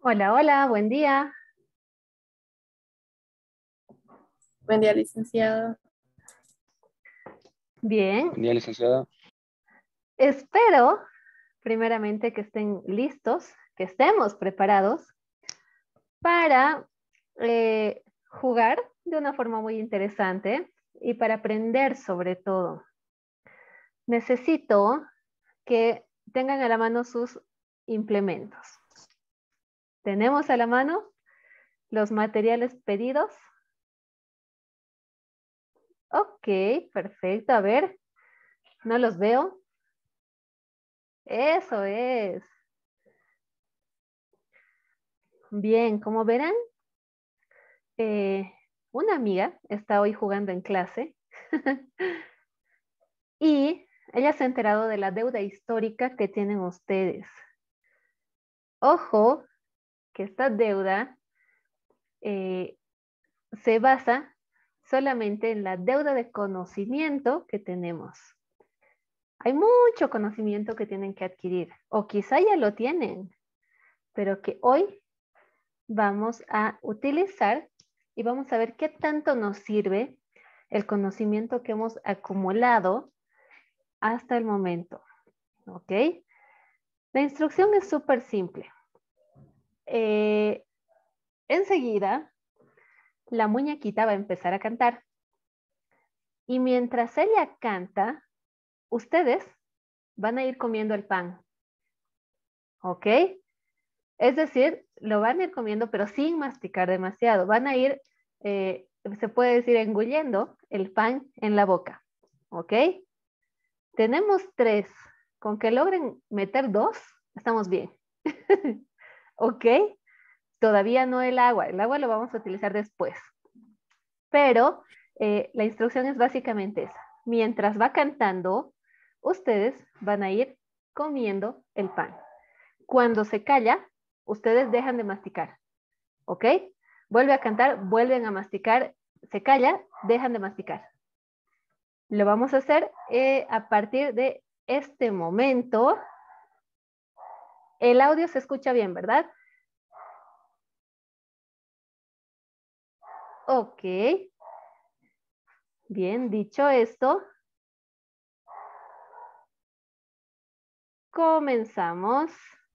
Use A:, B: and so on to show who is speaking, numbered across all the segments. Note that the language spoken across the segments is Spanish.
A: Hola, hola, buen día.
B: Buen día, licenciado.
A: Bien,
C: Buen día, licenciada.
A: espero primeramente que estén listos, que estemos preparados para jugar de una forma muy interesante y para aprender sobre todo. Necesito que tengan a la mano sus implementos. ¿Tenemos a la mano los materiales pedidos? Ok, perfecto. A ver, no los veo. Eso es. Bien, como verán, una amiga está hoy jugando en clase y ella se ha enterado de la deuda histórica que tienen ustedes. Ojo, que esta deuda se basa solamente en la deuda de conocimiento que tenemos. Hay mucho conocimiento que tienen que adquirir, o quizá ya lo tienen, pero que hoy vamos a utilizar y vamos a ver qué tanto nos sirve el conocimiento que hemos acumulado hasta el momento. ¿Ok? La instrucción es súper simple. Enseguida, la muñequita va a empezar a cantar. Y mientras ella canta, ustedes van a ir comiendo el pan. ¿Ok? Es decir, lo van a ir comiendo, pero sin masticar demasiado. Van a ir, se puede decir, engullendo el pan en la boca. ¿Ok? Tenemos 3. Con que logren meter 2, estamos bien. ¿Ok? Todavía no el agua lo vamos a utilizar después. Pero la instrucción es básicamente esa. Mientras va cantando, ustedes van a ir comiendo el pan. Cuando se calla, ustedes dejan de masticar. ¿Ok? Vuelve a cantar, vuelven a masticar, se calla, dejan de masticar. Lo vamos a hacer a partir de este momento. El audio se escucha bien, ¿verdad? Ok. Bien, dicho esto, comenzamos.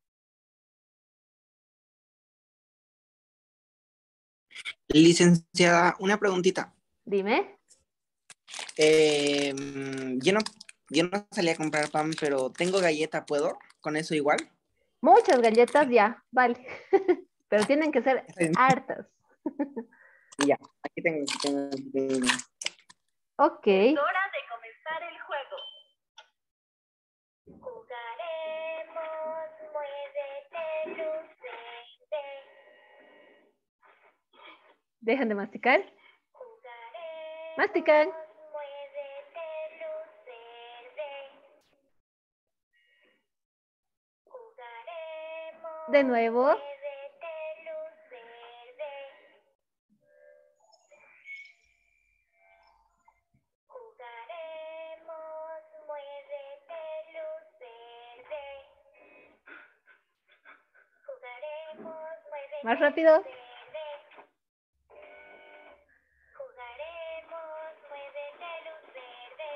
D: Licenciada, una preguntita.
A: Dime.
D: Eh, yo no, yo no salí a comprar pan, pero tengo galleta, ¿puedo? ¿Con eso igual?
A: Muchas galletas ya, vale. Pero tienen que ser hartas.
D: Ya, aquí tengo.
A: Ok.
E: Es hora de comenzar el juego. Jugaremos, muévete, lucete.
A: Dejan de masticar.
E: Jugaremos,
A: Mastican.
E: muévete, lucete. Jugaremos,
A: De nuevo.
E: muévete, lucete. Jugaremos, muévete, lucete. Jugaremos, muévete,
A: Más rápido.
E: lucete. Jugaremos, muévete, luz verde.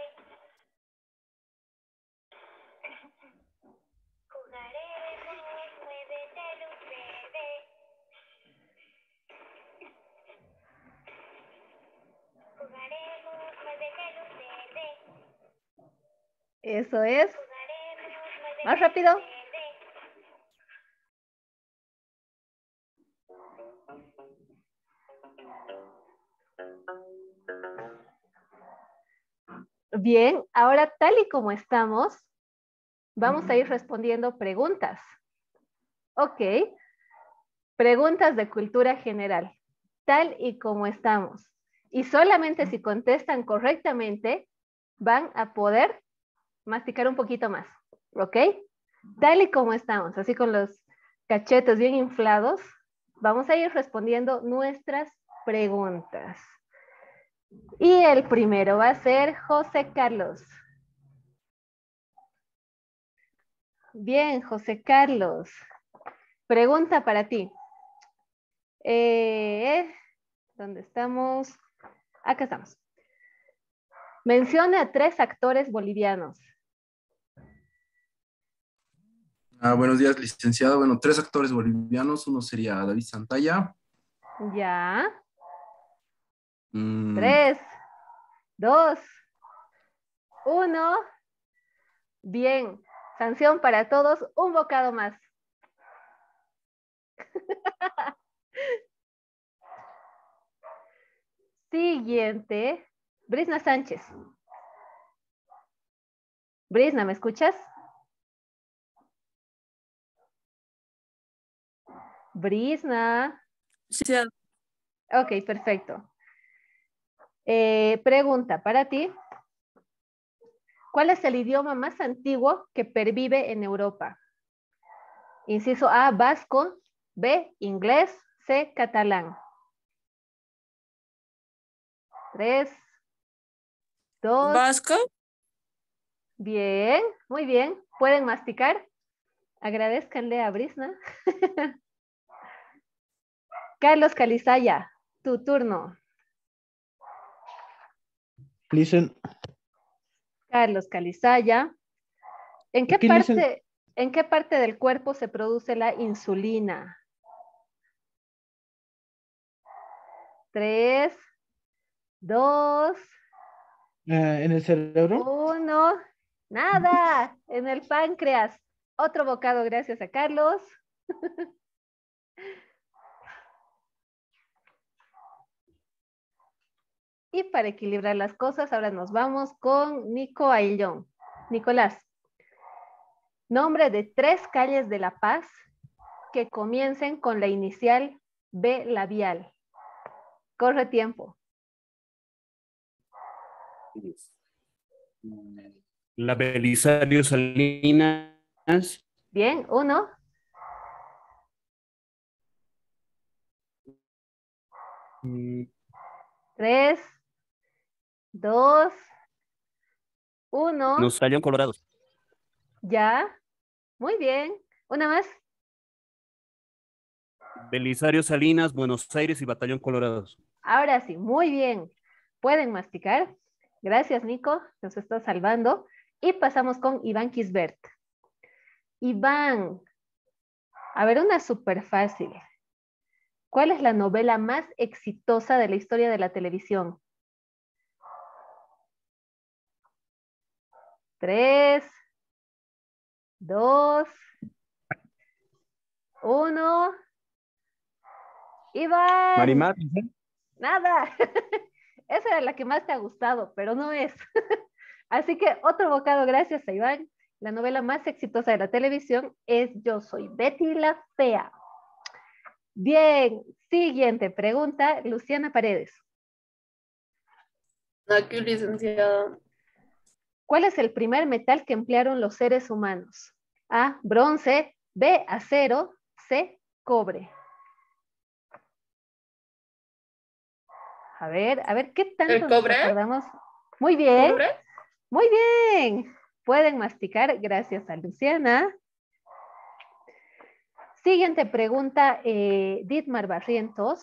E: Jugaremos, muévete, luz verde. Jugaremos, muévete, luz verde.
A: Eso es.
E: Jugaremos, muévete,
A: Más rápido.
E: luz verde.
A: Bien, ahora tal y como estamos, vamos a ir respondiendo preguntas. Ok. Preguntas de cultura general, tal y como estamos. Y solamente si contestan correctamente, van a poder masticar un poquito más. ¿Ok? Tal y como estamos, así con los cachetes bien inflados, vamos a ir respondiendo nuestras preguntas. Y el primero va a ser José Carlos. Bien, José Carlos. Pregunta para ti. ¿Dónde estamos? Acá estamos. Mencione a 3 actores bolivianos.
C: Buenos días, licenciado. Bueno, 3 actores bolivianos. Uno sería David Santalla.
A: Ya.
C: Mm,
A: 3, 2, 1. Bien. Sanción para todos. Un bocado más. Siguiente. Brisna Sánchez. Brisna, ¿me escuchas? Brisna.
B: Sí,
A: Ok, perfecto. Pregunta para ti. ¿Cuál es el idioma más antiguo que pervive en Europa? Inciso A, vasco. B, inglés. C, catalán. 3, 2.
B: Vasco.
A: Bien, muy bien. ¿Pueden masticar? Agradezcanle a Brisna. Carlos Calizaya, tu turno.
F: Listen,
A: Carlos Calizaya. ¿En qué
F: aquí listen,
A: parte del cuerpo se produce la insulina? 3, 2,
F: en el cerebro.
A: 1. Nada, en el páncreas. Otro bocado gracias a Carlos. Y para equilibrar las cosas, ahora nos vamos con Nico Ayllón. Nicolás, nombre de 3 calles de La Paz que comiencen con la inicial B labial. Corre tiempo.
G: La Belisario Salinas.
A: Bien, 1.
G: mm,
A: 3, 2, 1.
G: Nos salieron colorados.
A: Ya. Muy bien. Una más.
G: Belisario Salinas, Buenos Aires y Batallón Colorados.
A: Ahora sí, muy bien. Pueden masticar. Gracias, Nico. Nos está salvando. Y pasamos con Iván Kisbert. Iván. A ver, una súper fácil. ¿Cuál es la novela más exitosa de la historia de la televisión? 3, 2, 1. Iván.
G: Marimar.
A: Nada. Esa era la que más te ha gustado, pero no es. Así que otro bocado gracias a Iván. La novela más exitosa de la televisión es Yo soy Betty la Fea. Bien, siguiente pregunta, Luciana Paredes.
B: Aquí, licenciado.
A: ¿Cuál es el primer metal que emplearon los seres humanos? A, bronce. B, acero. C, cobre. A ver, ¿qué tanto
B: ¿El
A: nos
B: cobre?
A: acordamos? Muy bien,
B: ¿Cobre?
A: muy bien. Pueden masticar, gracias a Luciana. Siguiente pregunta, Dietmar Barrientos.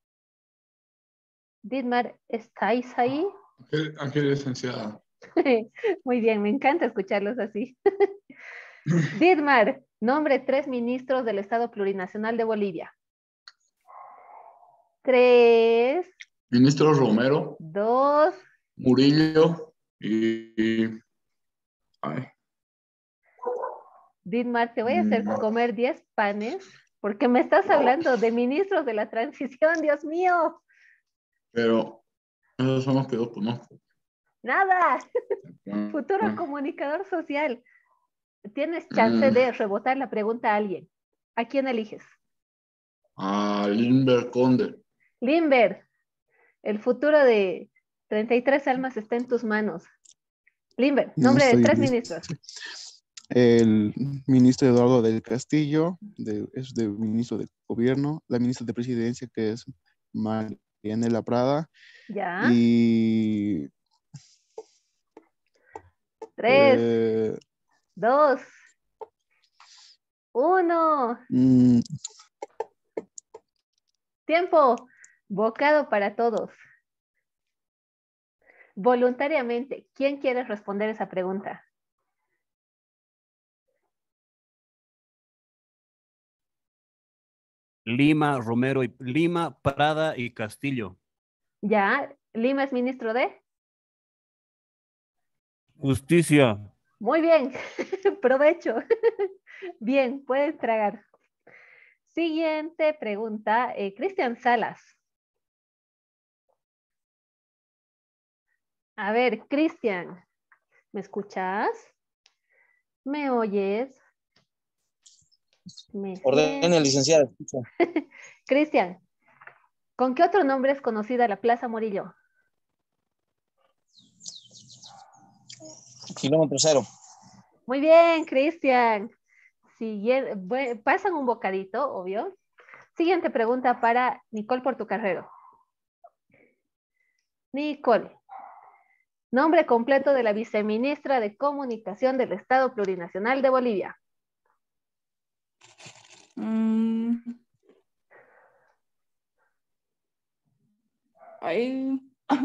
A: Dietmar, ¿estáis ahí?
H: Aquí, licenciada.
A: Muy bien, me encanta escucharlos así. Dietmar, nombre 3 ministros del Estado Plurinacional de Bolivia. 3,
H: Ministro Romero,
A: 2,
H: Murillo y ay,
A: Dietmar, te voy a hacer comer 10 panes porque me estás hablando de ministros de la transición, Dios mío.
H: pero esos son los que yo conozco.
A: Nada, futuro
H: Ah,
A: comunicador social. Tienes chance de rebotar la pregunta a alguien. ¿A quién eliges?
H: a Limber Conde.
A: Limber, el futuro de 33 almas está en tus manos. Limber,
I: No
A: nombre de
I: estoy
A: 3
I: listo.
A: ministros.
I: El ministro Eduardo del Castillo, es de ministro de gobierno, la ministra de presidencia que es Marianela Prada
A: Ya.
I: y
A: 3, 2, 1.
I: mm,
A: Tiempo. Bocado para todos. Voluntariamente, ¿quién quiere responder esa pregunta?
G: Lima, Romero y Lima, Prada y Castillo.
A: Ya, Lima es ministro de.
G: Justicia.
A: Muy bien, provecho. Bien, puedes tragar. Siguiente pregunta, Cristian Salas. A ver, Cristian, ¿me escuchas? ¿Me oyes? ¿Me
D: Ordene, licenciada. Escucha.
A: Cristian, ¿con qué otro nombre es conocida la Plaza Morillo?
D: Kilómetro cero.
A: Muy bien, Cristian. Pasan un bocadito, obvio. Siguiente pregunta para Nicole Portocarrero. Nicole, nombre completo de la viceministra de Comunicación del Estado Plurinacional de Bolivia.
B: Ay.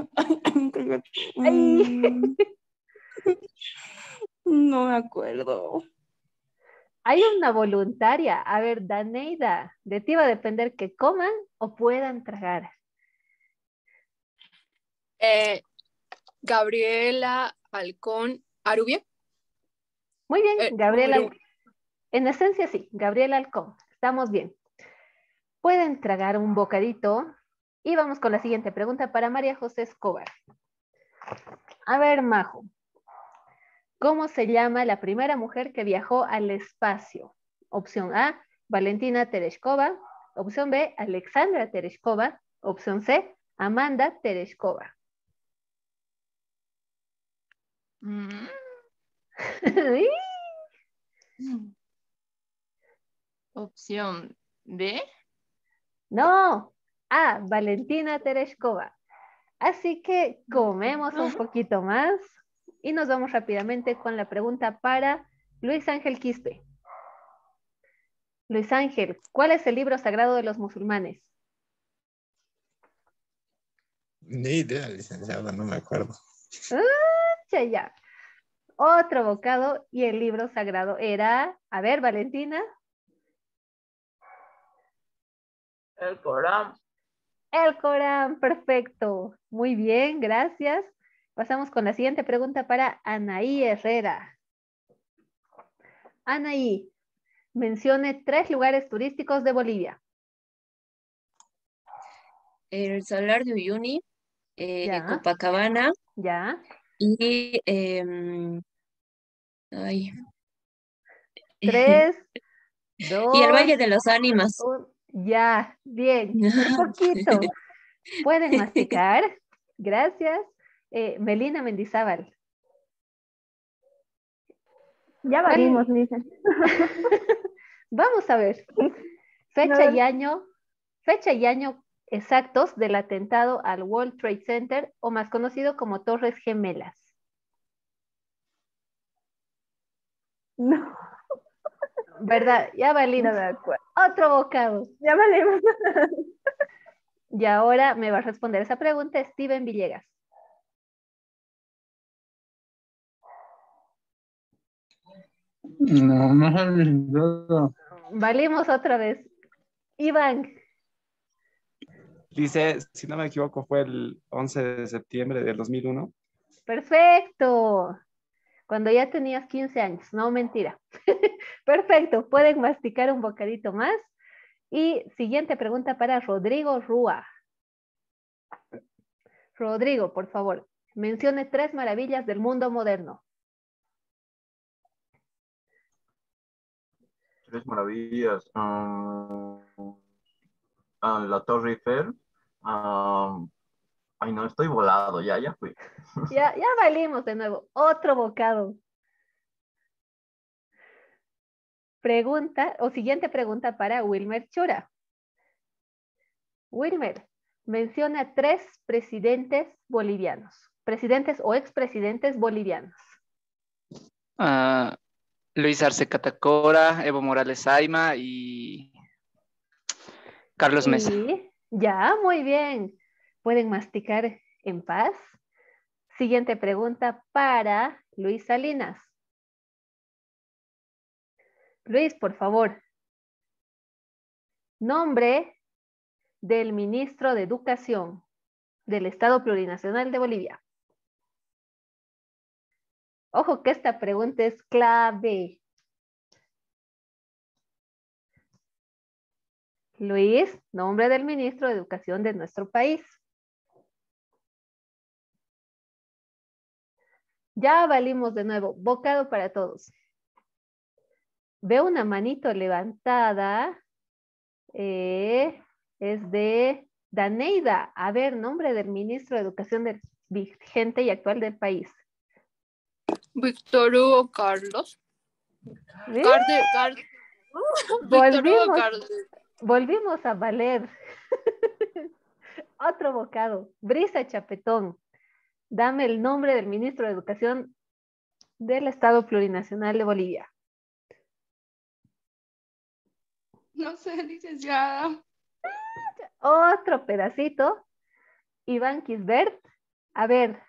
A: Ay.
B: No me acuerdo.
A: Hay una voluntaria. A ver, Daneida, de ti va a depender que coman o puedan tragar.
B: Gabriela Halcón Arubia.
A: Muy bien, Gabriela.
B: Uru-
A: En esencia sí, Gabriela Halcón. Estamos bien. Pueden tragar un bocadito. Y vamos con la siguiente pregunta para María José Escobar. A ver, Majo. ¿Cómo se llama la primera mujer que viajó al espacio? Opción A, Valentina Tereshkova. Opción B, Alexandra Tereshkova. Opción C, Amanda Tereshkova.
J: Opción D.
A: No, A, Valentina Tereshkova. Así que comemos un poquito más y nos vamos rápidamente con la pregunta para Luis Ángel Quispe. Luis Ángel, ¿cuál es el libro sagrado de los musulmanes?
H: Ni idea, licenciada, no me acuerdo.
A: Ya. Otro bocado y el libro sagrado era, a ver, Valentina.
J: El Corán.
A: El Corán, perfecto. Muy bien, gracias. Pasamos con la siguiente pregunta para Anaí Herrera. Anaí, mencione 3 lugares turísticos de Bolivia.
K: El Salar de Uyuni,
A: Ya.
K: Copacabana
A: Ya.
K: y ay,
A: 3,
K: y el
A: 2,
K: Valle de los Ánimas.
A: 1. Ya, bien. Por poquito. ¿Pueden masticar? Gracias. Melina Mendizábal.
L: Ya
A: ¿Cuál?
L: valimos, dicen.
A: Vamos a ver. Fecha y año exactos del atentado al World Trade Center, o más conocido como Torres Gemelas.
L: No.
A: ¿Verdad? Ya valimos.
L: No me acuerdo.
A: Otro bocado.
L: Ya valimos.
A: Y ahora me va a responder esa pregunta Steven Villegas.
F: No.
A: Valimos otra vez. Iván.
M: Dice, si no me equivoco, fue el 11 de septiembre del 2001.
A: Perfecto. Cuando ya tenías 15 años, no mentira. Perfecto, pueden masticar un bocadito más. Y siguiente pregunta para Rodrigo Rúa. Rodrigo, por favor, mencione 3 maravillas del mundo moderno.
N: 3 maravillas. La Torre Eiffel. Ay, no, estoy volado, ya fui.
A: Ya valimos de nuevo. Otro bocado. Siguiente pregunta para Wilmer Chura. Wilmer, menciona 3 presidentes bolivianos. Presidentes o expresidentes bolivianos.
O: Luis Arce Catacora, Evo Morales Ayma y Carlos Mesa.
A: Ya, muy bien. ¿Pueden masticar en paz? Siguiente pregunta para Luis Salinas. Luis, por favor. Nombre del ministro de Educación del Estado Plurinacional de Bolivia. Ojo que esta pregunta es clave. Luis, nombre del ministro de Educación de nuestro país. Ya valimos de nuevo. Bocado para todos. Veo una manito levantada. Es de Daneida. A ver, nombre del ministro de Educación del vigente y actual del país.
B: Víctor Hugo Carlos.
A: ¿Eh?
B: Víctor Hugo Carlos.
A: Volvimos a valer. Otro bocado. Brisa Chapetón. Dame el nombre del ministro de Educación del Estado Plurinacional de Bolivia.
B: No sé, licenciada.
A: Otro pedacito. Iván Kisbert. A ver.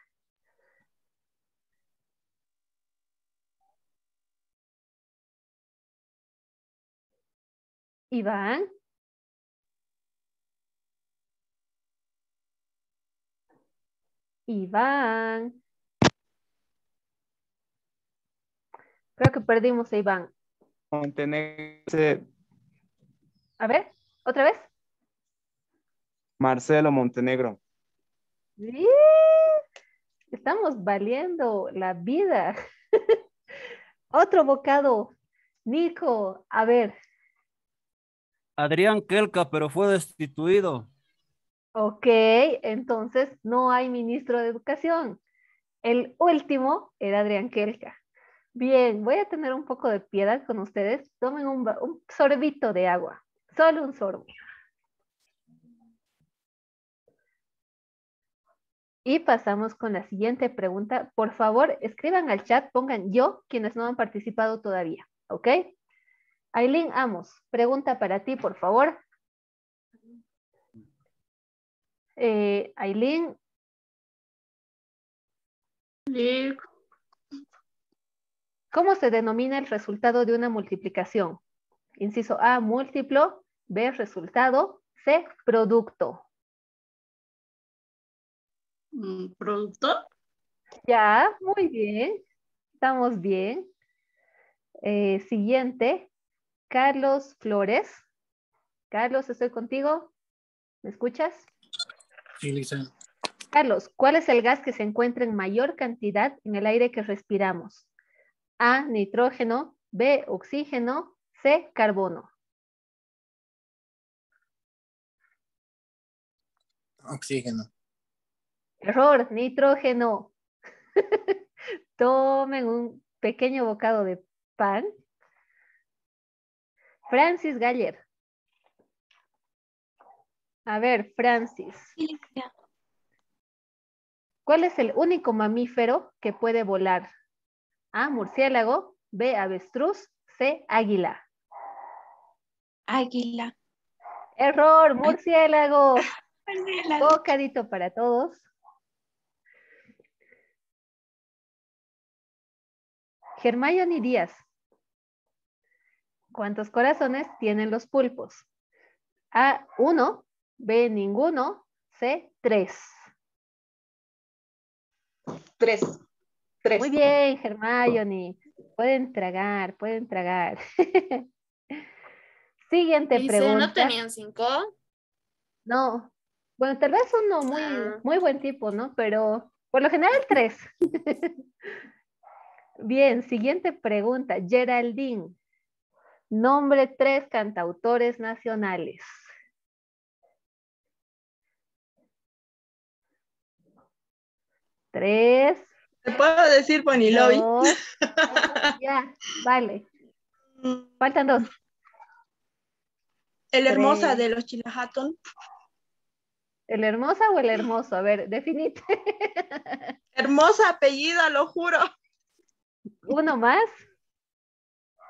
A: Iván. Iván. Creo que perdimos a Iván.
M: Montenegro.
A: A ver, otra vez.
M: Marcelo Montenegro.
A: Sí. Estamos valiendo la vida. Otro bocado. Nico, a ver.
G: Adrián Kelka, pero fue destituido.
A: Ok, entonces no hay ministro de Educación. El último era Adrián Kelka. Bien, voy a tener un poco de piedad con ustedes. Tomen un sorbito de agua. Solo un sorbo. Y pasamos con la siguiente pregunta. Por favor, escriban al chat, pongan yo, quienes no han participado todavía. ¿Ok? Aileen Amos, pregunta para ti, por favor. Aileen. ¿Cómo se denomina el resultado de una multiplicación? Inciso A, múltiplo. B, resultado. C, producto.
J: ¿Producto?
A: Ya, muy bien. Estamos bien. Siguiente, Carlos Flores. Carlos, estoy contigo. ¿Me escuchas?
F: Sí, Lisa.
A: Carlos, ¿cuál es el gas que se encuentra en mayor cantidad en el aire que respiramos? A, nitrógeno. B, oxígeno. C, carbono.
F: Oxígeno.
A: Error, nitrógeno. Tomen un pequeño bocado de pan. Francis Galler. A ver, Francis. ¿Cuál es el único mamífero que puede volar? A, murciélago. B, avestruz. C, águila.
K: Águila.
A: Error, murciélago.
K: Murciélago.
A: Bocadito para todos. Hermione Díaz. ¿Cuántos corazones tienen los pulpos? A, 1. B, ninguno. C, 3.
J: 3.
A: Muy bien, Hermione. Pueden tragar, pueden tragar. Siguiente
B: Dice,
A: pregunta.
B: ¿no tenían 5?
A: No. Bueno, tal vez uno muy buen tipo, ¿no? Pero por lo general 3. Bien, siguiente pregunta. Geraldine. Nombre 3 cantautores nacionales. Tres.
J: ¿Te puedo decir Bonnie Lobby?
A: Ya, vale. Faltan 2.
J: El hermosa
A: 3.
J: de los Chilahatton.
A: ¿El hermosa o el hermoso? A ver, definite.
J: Hermosa apellida, lo juro.
A: ¿Uno más?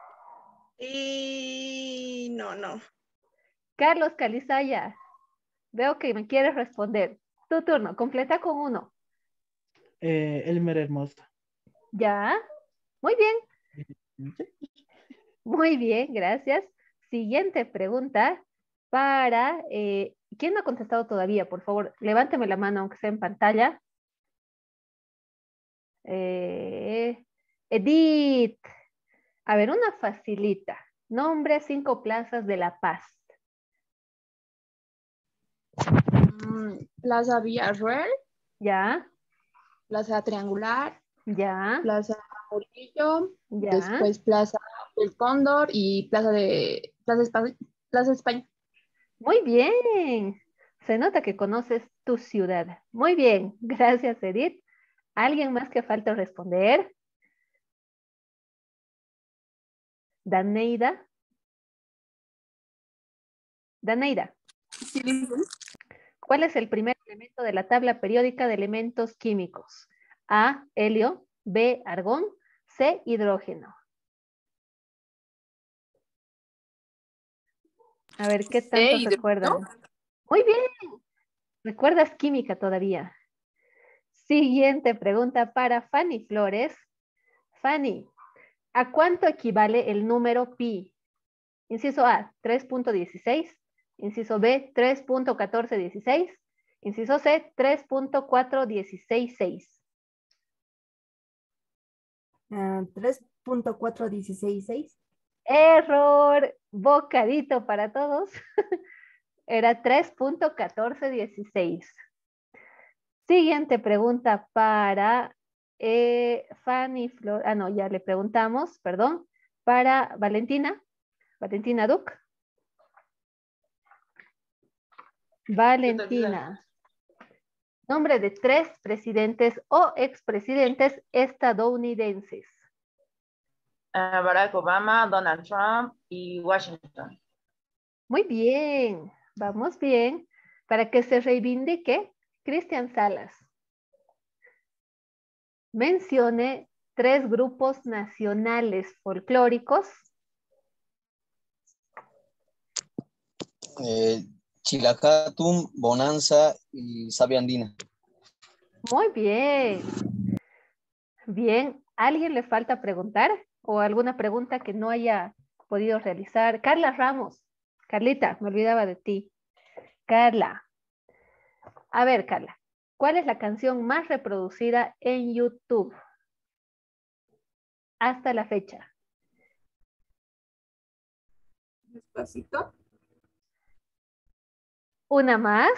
J: Y no.
A: Carlos Calizaya. Veo que me quieres responder. Tu turno, completa con 1.
O: Elmer Hermosa.
A: ¿Ya? Muy bien. Muy bien, gracias. Siguiente pregunta para... ¿quién no ha contestado todavía? Por favor, levánteme la mano aunque sea en pantalla. Edith. A ver, una facilita. Nombre 5 plazas de La Paz.
B: Plaza Villarroel.
A: Ya.
B: Plaza Triangular.
A: Ya.
B: Plaza Murillo.
A: Ya.
B: Después Plaza El Cóndor y Plaza España.
A: Muy bien. Se nota que conoces tu ciudad. Muy bien. Gracias, Edith. ¿Alguien más que falta responder? Daneida. Daneida. ¿Cuál es el primer elemento de la tabla periódica de elementos químicos? A, helio. B, argón. C, hidrógeno. A ver, ¿qué tanto recuerdan? Muy bien. ¿Recuerdas química todavía? Siguiente pregunta para Fanny Flores. Fanny, ¿a cuánto equivale el número pi? Inciso A, 3.16. Inciso B, 3.1416. Inciso C, 3.4166.
P: 3.4166.
A: Error, bocadito para todos. Era 3.1416. Siguiente pregunta para Fanny Flor. Ah, no, ya le preguntamos, perdón. Para Valentina. Valentina Duc. Valentina. Nombre de 3 presidentes o expresidentes estadounidenses.
J: Barack Obama, Donald Trump y Washington.
A: Muy bien, vamos bien. Para que se reivindique, Cristian Salas. Mencione 3 grupos nacionales folclóricos.
Q: Chilacatum, Bonanza y Sabia Andina.
A: Muy bien. Bien, ¿alguien le falta preguntar? ¿O alguna pregunta que no haya podido realizar? Carla Ramos. Carlita, me olvidaba de ti. Carla. A ver, Carla, ¿cuál es la canción más reproducida en YouTube hasta la fecha?
B: Despacito.
A: ¿Una más?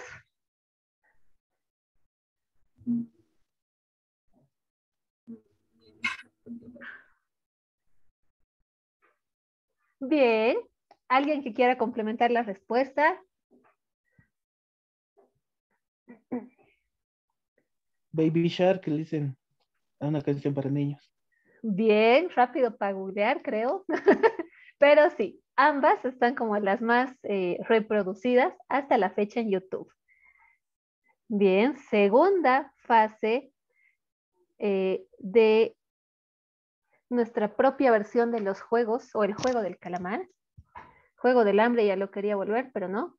A: Bien. ¿Alguien que quiera complementar la respuesta?
O: Baby Shark, listen. Es una canción para niños.
A: Bien, rápido para googlear, creo. Pero sí, ambas están como las más reproducidas hasta la fecha en YouTube. Bien, segunda fase de nuestra propia versión de los juegos o el juego del calamar. Juego del hambre ya lo quería volver, pero no.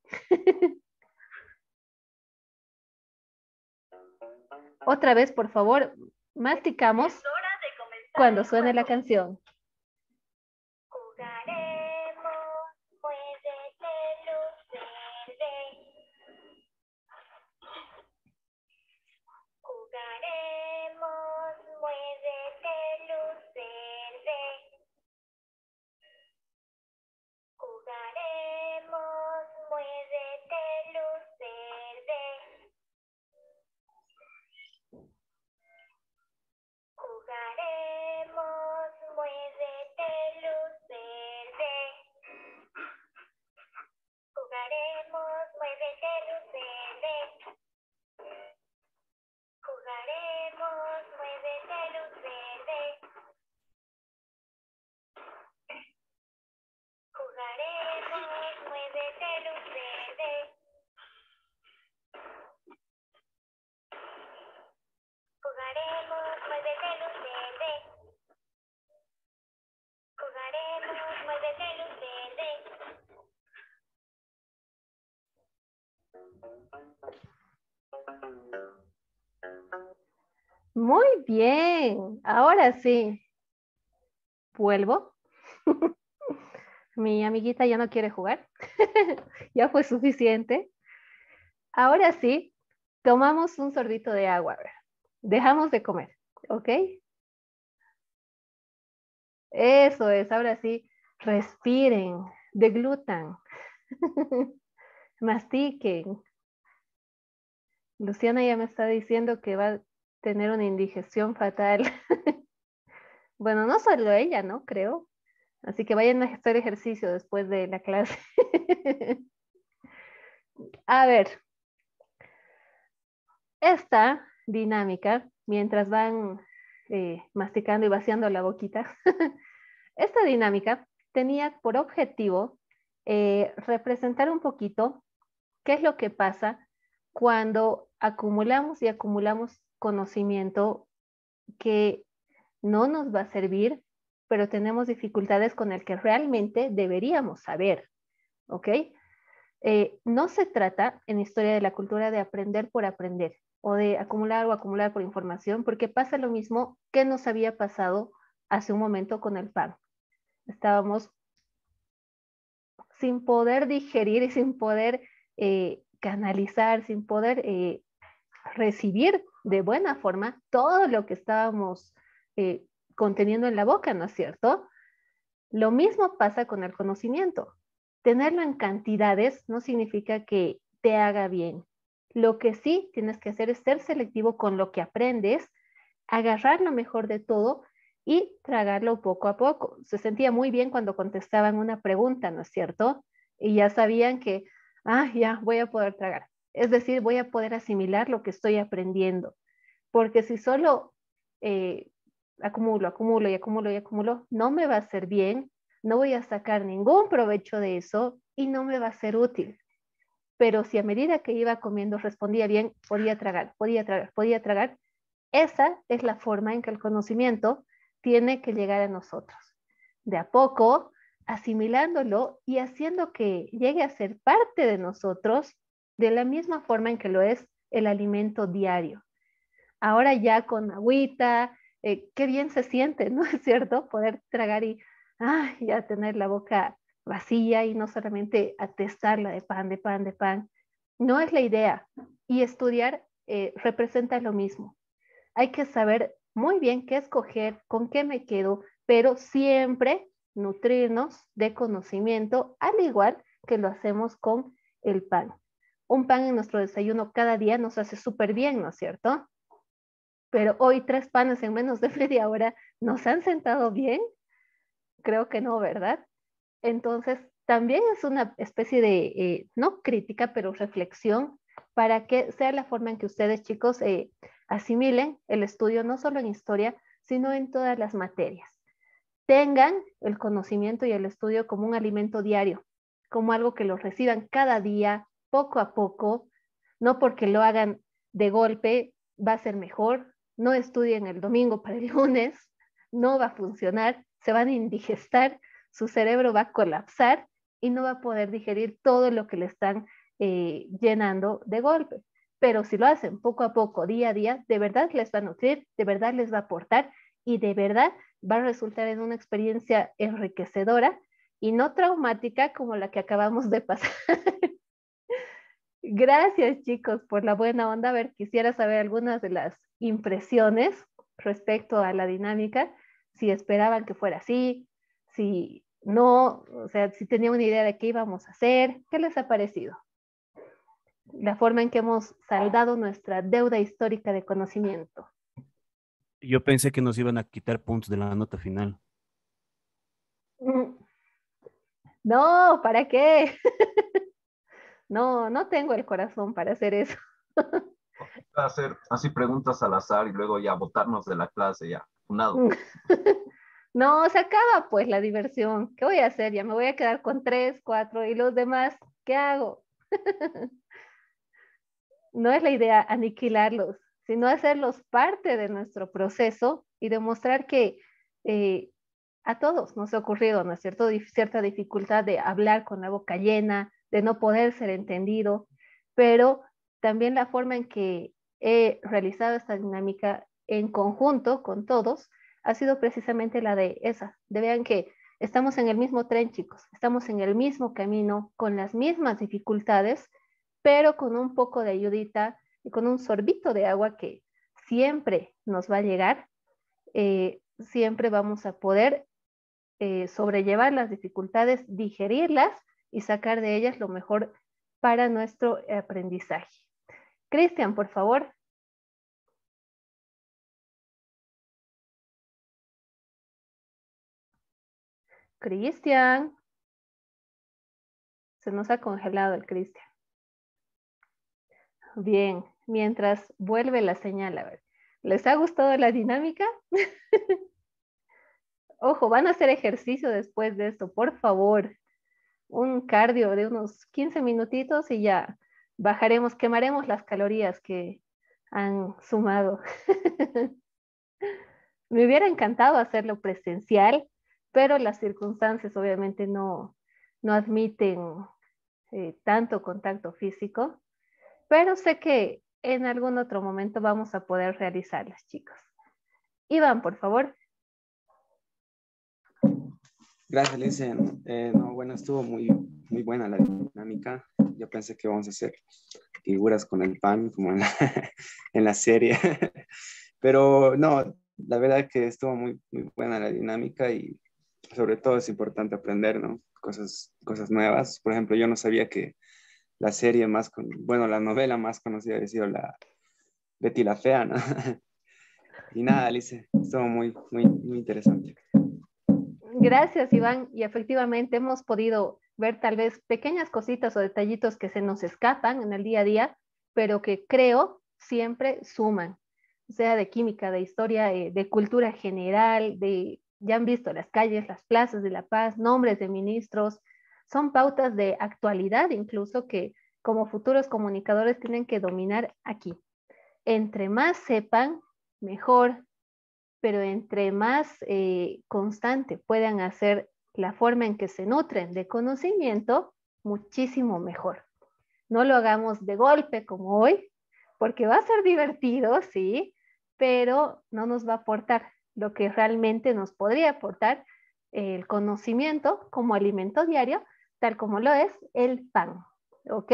A: Otra vez, por favor, masticamos cuando suene la canción. Muy bien, ahora sí. Vuelvo. Mi amiguita ya no quiere jugar. Ya fue suficiente. Ahora sí, tomamos un sorbito de agua. A ver. Dejamos de comer, ¿ok? Eso es, ahora sí, respiren, deglutan, mastiquen. Luciana ya me está diciendo que va a tener una indigestión fatal. Bueno, no solo ella, ¿no? Creo. Así que vayan a hacer ejercicio después de la clase. A ver, esta dinámica, mientras van masticando y vaciando la boquita, esta dinámica tenía por objetivo representar un poquito qué es lo que pasa cuando acumulamos y acumulamos conocimiento que no nos va a servir, pero tenemos dificultades con el que realmente deberíamos saber, ¿ok? No se trata en Historia de la Cultura de aprender por aprender o de acumular o acumular por información, porque pasa lo mismo que nos había pasado hace un momento con el pan. Estábamos sin poder digerir y sin poder canalizar, sin poder recibir de buena forma todo lo que estábamos conteniendo en la boca, ¿no es cierto? Lo mismo pasa con el conocimiento. Tenerlo en cantidades no significa que te haga bien. Lo que sí tienes que hacer es ser selectivo con lo que aprendes, agarrar lo mejor de todo y tragarlo poco a poco. Se sentía muy bien cuando contestaban una pregunta, ¿no es cierto? Y ya sabían que, ya voy a poder tragar. Es decir, voy a poder asimilar lo que estoy aprendiendo. Porque si solo acumulo, acumulo y acumulo y acumulo, no me va a ser bien, no voy a sacar ningún provecho de eso y no me va a ser útil. Pero si a medida que iba comiendo respondía bien, podía tragar, podía tragar, podía tragar, esa es la forma en que el conocimiento tiene que llegar a nosotros. De a poco, asimilándolo y haciendo que llegue a ser parte de nosotros de la misma forma en que lo es el alimento diario. Ahora ya con agüita, qué bien se siente, ¿no es cierto? Poder tragar y ya tener la boca vacía y no solamente atestarla de pan, de pan, de pan. No es la idea. Y estudiar representa lo mismo. Hay que saber muy bien qué escoger, con qué me quedo, pero siempre nutrirnos de conocimiento, al igual que lo hacemos con el pan. Un pan en nuestro desayuno cada día nos hace súper bien, ¿no es cierto? Pero hoy 3 panes en menos de media hora, ¿nos han sentado bien? Creo que no, ¿verdad? Entonces, también es una especie de, no crítica, pero reflexión para que sea la forma en que ustedes, chicos, asimilen el estudio, no solo en historia, sino en todas las materias. Tengan el conocimiento y el estudio como un alimento diario, como algo que lo reciban cada día, poco a poco, no porque lo hagan de golpe, va a ser mejor, no estudien el domingo para el lunes, no va a funcionar, se van a indigestar, su cerebro va a colapsar y no va a poder digerir todo lo que le están llenando de golpe. Pero si lo hacen poco a poco, día a día, de verdad les va a nutrir, de verdad les va a aportar y de verdad va a resultar en una experiencia enriquecedora y no traumática como la que acabamos de pasar. Gracias, chicos, por la buena onda. A ver, quisiera saber algunas de las impresiones respecto a la dinámica, si esperaban que fuera así, si no, o sea, si tenían una idea de qué íbamos a hacer, ¿qué les ha parecido? La forma en que hemos saldado nuestra deuda histórica de conocimiento.
G: Yo pensé que nos iban a quitar puntos de la nota final.
A: No, ¿para qué? No, no tengo el corazón para hacer eso.
N: Hacer así preguntas al azar y luego ya botarnos de la clase, ya. Funado.
A: No, se acaba pues la diversión. ¿Qué voy a hacer? Ya me voy a quedar con 3, 4 y los demás, ¿qué hago? No es la idea aniquilarlos, sino hacerlos parte de nuestro proceso y demostrar que a todos nos ha ocurrido, ¿no es cierto?, cierta dificultad de hablar con la boca llena, de no poder ser entendido, pero también la forma en que he realizado esta dinámica en conjunto con todos ha sido precisamente la de esa, de vean que estamos en el mismo tren, chicos, estamos en el mismo camino, con las mismas dificultades, pero con un poco de ayudita y con un sorbito de agua que siempre nos va a llegar, siempre vamos a poder sobrellevar las dificultades, digerirlas y sacar de ellas lo mejor para nuestro aprendizaje. Cristian, por favor. Cristian. Se nos ha congelado el Cristian. Bien, mientras vuelve la señal, a ver. ¿Les ha gustado la dinámica? Ojo, van a hacer ejercicio después de esto, por favor. Un cardio de unos 15 minutitos y ya bajaremos, quemaremos las calorías que han sumado. Me hubiera encantado hacerlo presencial, pero las circunstancias obviamente no admiten tanto contacto físico, pero sé que en algún otro momento vamos a poder realizarlas, chicos. Iván, por favor.
M: Gracias, Licen. No, bueno, estuvo muy buena la dinámica. Yo pensé que vamos a hacer figuras con el pan, como en la serie. Pero no, la verdad es que estuvo muy buena la dinámica y sobre todo es importante aprender, ¿no? Cosas nuevas. Por ejemplo, yo no sabía que la serie la novela más conocida había sido la Betty la Fea, ¿no? Y nada, Alice, estuvo muy interesante.
A: Gracias, Iván. Y efectivamente hemos podido ver tal vez pequeñas cositas o detallitos que se nos escapan en el día a día, pero que creo siempre suman, sea de química, de historia, de cultura general, ya han visto las calles, las plazas de La Paz, nombres de ministros, son pautas de actualidad incluso que como futuros comunicadores tienen que dominar aquí. Entre más sepan, mejor, pero entre más constante puedan hacer la forma en que se nutren de conocimiento, muchísimo mejor. No lo hagamos de golpe como hoy, porque va a ser divertido, sí, pero no nos va a aportar lo que realmente nos podría aportar el conocimiento como alimento diario, tal como lo es el pan. ¿Ok?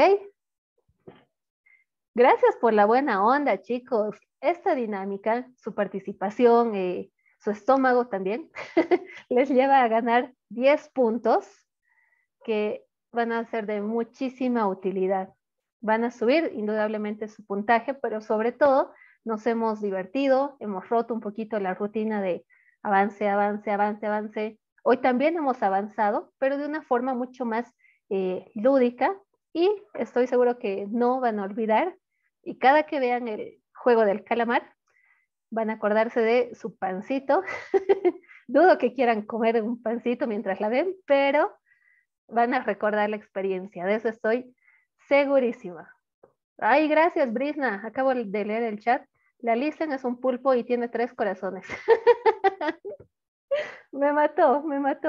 A: Gracias por la buena onda, chicos. Esta dinámica, su participación, su estómago también, les lleva a ganar 10 puntos que van a ser de muchísima utilidad. Van a subir indudablemente su puntaje, pero sobre todo nos hemos divertido, hemos roto un poquito la rutina de avance, avance, avance, avance. Hoy también hemos avanzado, pero de una forma mucho más lúdica y estoy seguro que no van a olvidar y cada que vean el juego del calamar van a acordarse de su pancito. Dudo que quieran comer un pancito mientras la ven, pero van a recordar la experiencia, de eso estoy segurísima. Ay, gracias, Brisna. Acabo de leer el chat. La Listen es un pulpo y tiene 3 corazones. Me mató.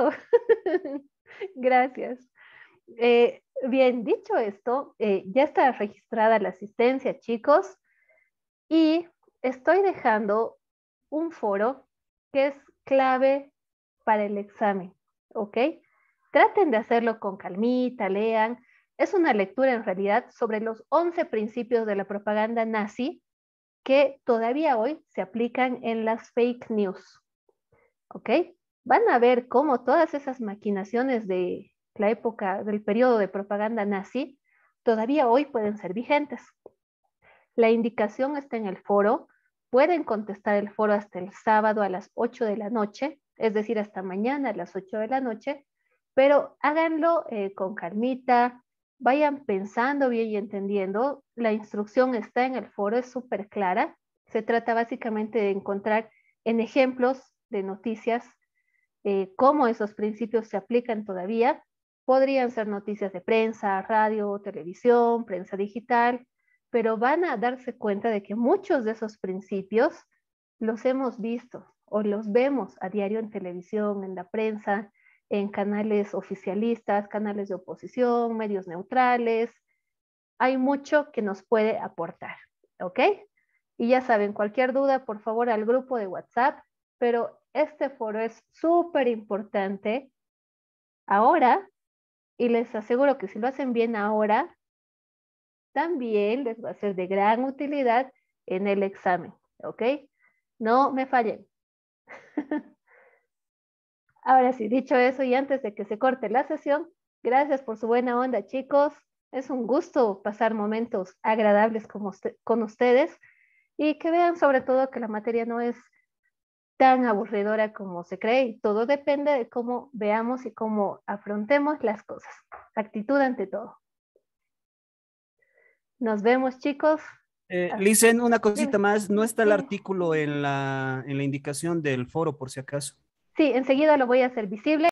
A: Gracias. Bien, dicho esto, ya está registrada la asistencia, chicos, y estoy dejando un foro que es clave para el examen, ¿ok? Traten de hacerlo con calmita, lean. Es una lectura en realidad sobre los 11 principios de la propaganda nazi que todavía hoy se aplican en las fake news. ¿Ok? Van a ver cómo todas esas maquinaciones de la época del periodo de propaganda nazi todavía hoy pueden ser vigentes. La indicación está en el foro. Pueden contestar el foro hasta el sábado a las 8 de la noche, es decir, hasta mañana a las 8 de la noche, pero háganlo con calmita, vayan pensando bien y entendiendo. La instrucción está en el foro, es súper clara. Se trata básicamente de encontrar en ejemplos de noticias cómo esos principios se aplican todavía. Podrían ser noticias de prensa, radio, televisión, prensa digital, pero van a darse cuenta de que muchos de esos principios los hemos visto o los vemos a diario en televisión, en la prensa, en canales oficialistas, canales de oposición, medios neutrales. hay mucho que nos puede aportar, ¿ok? Y ya saben, cualquier duda, por favor, al grupo de WhatsApp, pero este foro es súper importante ahora, y les aseguro que si lo hacen bien ahora, también les va a ser de gran utilidad en el examen, ¿ok? No me fallen. Ahora sí, dicho eso, y antes de que se corte la sesión, gracias por su buena onda, chicos. Es un gusto pasar momentos agradables con ustedes y que vean sobre todo que la materia no es tan aburridora como se cree y todo depende de cómo veamos y cómo afrontemos las cosas. Actitud ante todo. Nos vemos, chicos.
G: Licen, una cosita
A: Dime.
G: más. No está el
A: Dime.
G: artículo en la indicación del foro, por si acaso.
A: Sí, enseguida lo voy a hacer visible.